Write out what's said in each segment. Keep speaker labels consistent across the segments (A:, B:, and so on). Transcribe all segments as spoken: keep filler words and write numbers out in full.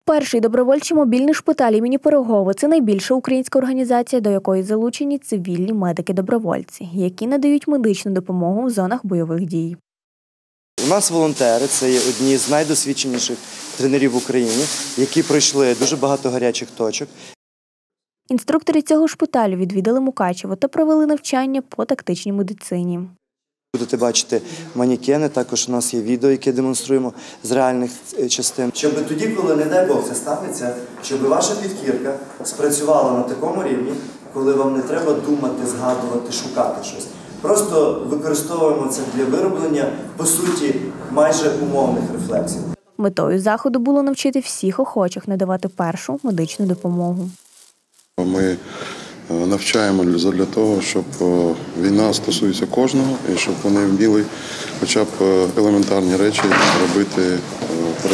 A: Перший добровольчий мобільний шпиталь імені Пирогова – це найбільша українська організація, до якої залучені цивільні медики-добровольці, які надають медичну допомогу в зонах бойових дій.
B: У нас волонтери – це є одні з найдосвідченіших тренерів в Україні, які пройшли дуже багато гарячих точок.
A: Інструктори цього шпиталю відвідали Мукачево та провели навчання по тактичній медицині.
B: Будете бачити манекени, також у нас є відео, яке демонструємо з реальних частин. Щоб тоді, коли, не дай Бог, це станеться, щоб ваша підкірка спрацювала на такому рівні, коли вам не треба думати, згадувати, шукати щось. Просто використовуємо це для вироблення, по суті, майже умовних рефлексій.
A: Метою заходу було навчити всіх охочих надавати першу медичну допомогу.
C: Ми навчаємо для того, щоб війна стосується кожного і щоб вони вміли хоча б елементарні речі робити при,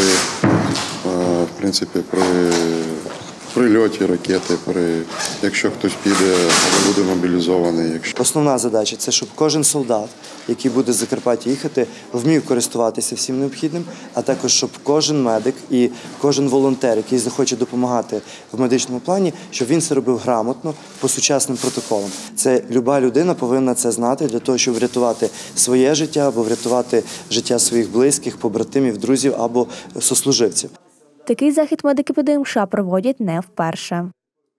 C: в принципі, при прильоті ракети, при, якщо хтось піде або буде мобілізований. Якщо...
B: Основна задача – це щоб кожен солдат, який буде з Закарпаття їхати, вмів користуватися всім необхідним, а також щоб кожен медик і кожен волонтер, який захоче допомагати в медичному плані, щоб він це робив грамотно, по сучасним протоколам. Це люба людина повинна це знати для того, щоб врятувати своє життя або врятувати життя своїх близьких, побратимів, друзів або сослуживців.
A: Такий захід медики ПДМШ проводять не вперше.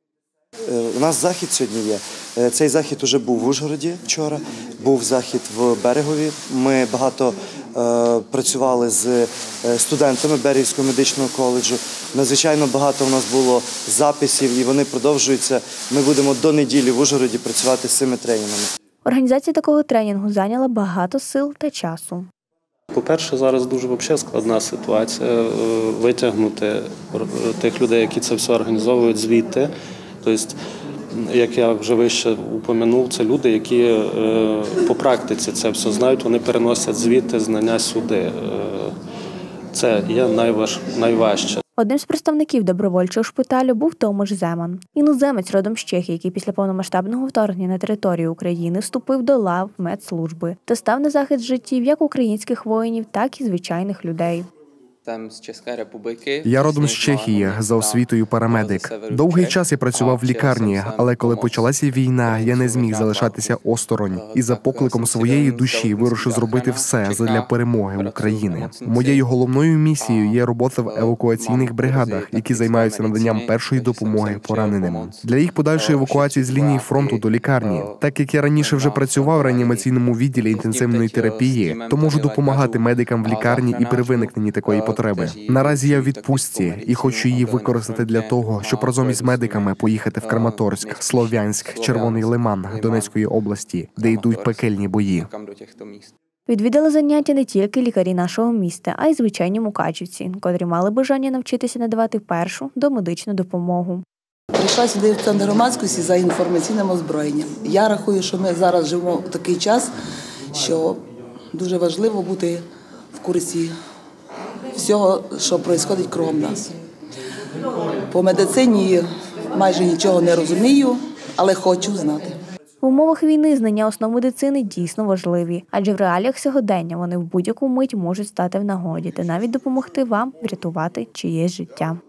B: У нас захід сьогодні є. Цей захід вже був в Ужгороді вчора, був захід в Берегові. Ми багато е, працювали з студентами Берегівського медичного коледжу. Надзвичайно багато у нас було записів і вони продовжуються. Ми будемо до неділі в Ужгороді працювати з цими тренінгами.
A: Організація такого тренінгу зайняла багато сил та часу.
D: По-перше, зараз дуже взагалі складна ситуація витягнути тих людей, які це все організовують, звідти. Тобто, як я вже вище упомянув, це люди, які по практиці це все знають, вони переносять звідти знання сюди. Це є найваж... найважче.
A: Одним з представників добровольчого шпиталю був Томаш Земан. Іноземець родом з Чехії, який після повномасштабного вторгнення на територію України вступив до лав медслужби та став на захист життів як українських воїнів, так і звичайних людей.
E: Я родом з Чехії, за освітою парамедик. Довгий час я працював в лікарні, але коли почалася війна, я не зміг залишатися осторонь. І за покликом своєї душі вирішив зробити все задля перемоги України. Моєю головною місією є робота в евакуаційних бригадах, які займаються наданням першої допомоги пораненим. Для їх подальшої евакуації з лінії фронту до лікарні. Так як я раніше вже працював в реанімаційному відділі інтенсивної терапії, то можу допомагати медикам в лікарні і при виникненні такої потреби. Наразі я в відпустці і хочу її використати для того, щоб разом із медиками поїхати в Краматорськ, Слов'янськ, Червоний Лиман Донецької області, де йдуть пекельні бої.
A: Відвідали заняття не тільки лікарі нашого міста, а й звичайні мукачівці, котрі мали бажання навчитися надавати першу домедичну допомогу.
F: Прийшла сюди в центр громадськості за інформаційним озброєнням. Я рахую, що ми зараз живемо в такий час, що дуже важливо бути в курсі всього, що відбувається кругом нас. По медицині майже нічого не розумію, але хочу знати.
A: В умовах війни знання основ медицини дійсно важливі, адже в реаліях сьогодення вони в будь-яку мить можуть стати в нагоді та навіть допомогти вам врятувати чиєсь життя.